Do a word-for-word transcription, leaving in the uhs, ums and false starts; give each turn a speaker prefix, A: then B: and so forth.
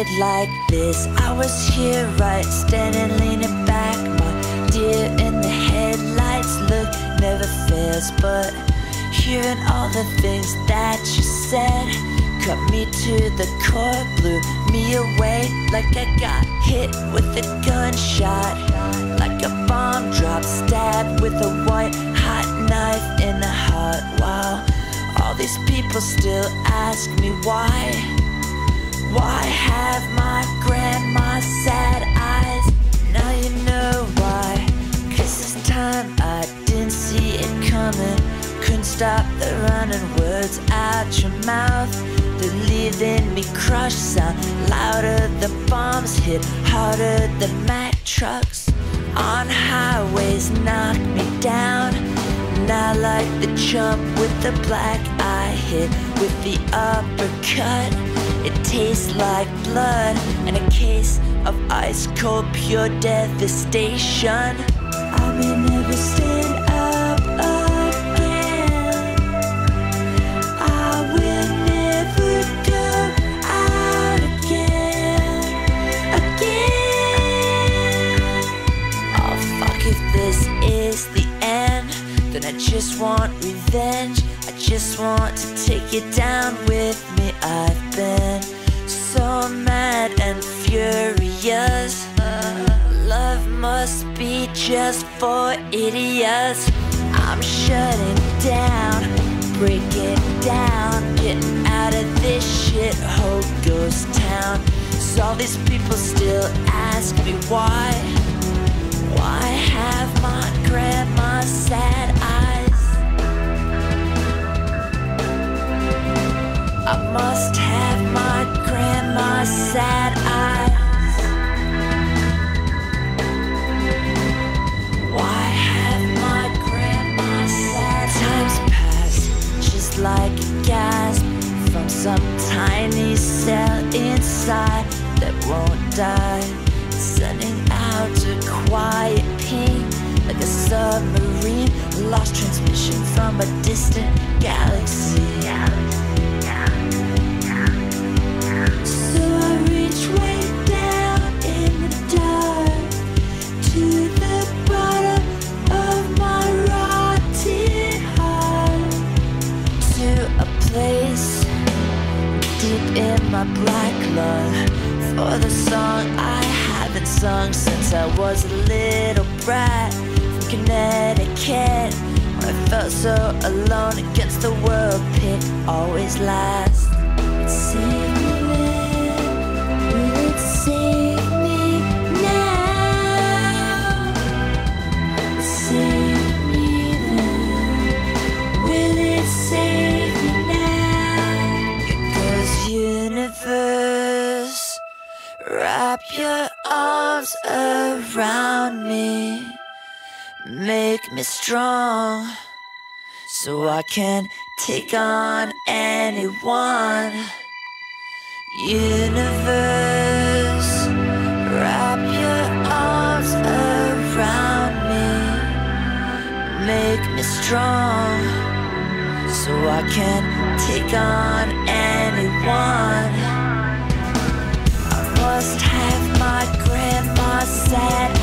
A: started like this. I was here, right, standing, leaning back, my deer in the headlights. Look never fails, but hearing all the things that you said cut me to the core, blew me away like I got hit with a gunshot, like a bomb drop, stabbed with a white hot knife in the heart. Wow, all these people still ask me why. Why have my grandma's sad eyes? Now you know why. Cause this time I didn't see it coming. Couldn't stop the running words out your mouth. They're leaving me crushed, sound louder. The bombs hit harder than Mack trucks on highways knock me down. Now like the chump with the black eye hit with the uppercut. It tastes like blood and a case of ice cold pure devastation. I may never stand up again. I will never go out again, again. Oh fuck, if this is the end, then I just want revenge. I just want to take it down with me. I've been so mad and furious. Love must be just for idiots. I'm shutting down, breaking down, getting out of this shithole ghost town. So all these people still ask me why. Why have my grandma's sad eyes? I must have my grandma's sad eyes. Why have my grandma's sad eyes? Times pass just like a gasp from some tiny cell inside that won't die, sending out a quiet ping like a submarine, lost transmission from a distant galaxy. So I reach way down in the dark to the bottom of my rotting heart, to a place deep in my black lung for the song I haven't sung since I was a little brat from Connecticut, where I felt so alone against the world. Pick always last. It saved me then, will it save me now? It saved me then, will it save me now? Because universe, wrap your arms around me, make me strong, so I can take on anyone. Universe, wrap your arms around me, make me strong, so I can take on anyone. I must have my grandma's sad